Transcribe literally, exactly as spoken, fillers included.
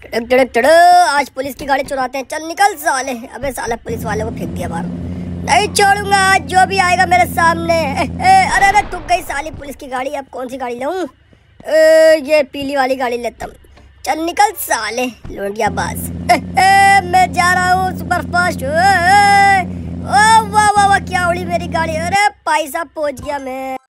टड़क टड़क टड़क, आज पुलिस की गाड़ी चुराते हैं। चल निकल साले। अबे साले पुलिस वाले को फेंक दिया बाहर। नहीं छोड़ूंगा आज जो भी आएगा मेरे सामने। ए, ए, अरे अरे टूट गई साली पुलिस की गाड़ी। अब कौन सी गाड़ी लूं? ये पीली वाली गाड़ी लेता हूँ। चल निकल साले लौंडिया बाज। मैं जा रहा हूँ सुपर फास्ट। वाह वाह वाह क्या उड़ी मेरी गाड़ी। अरे भाई साहब पहुंच गया मैं।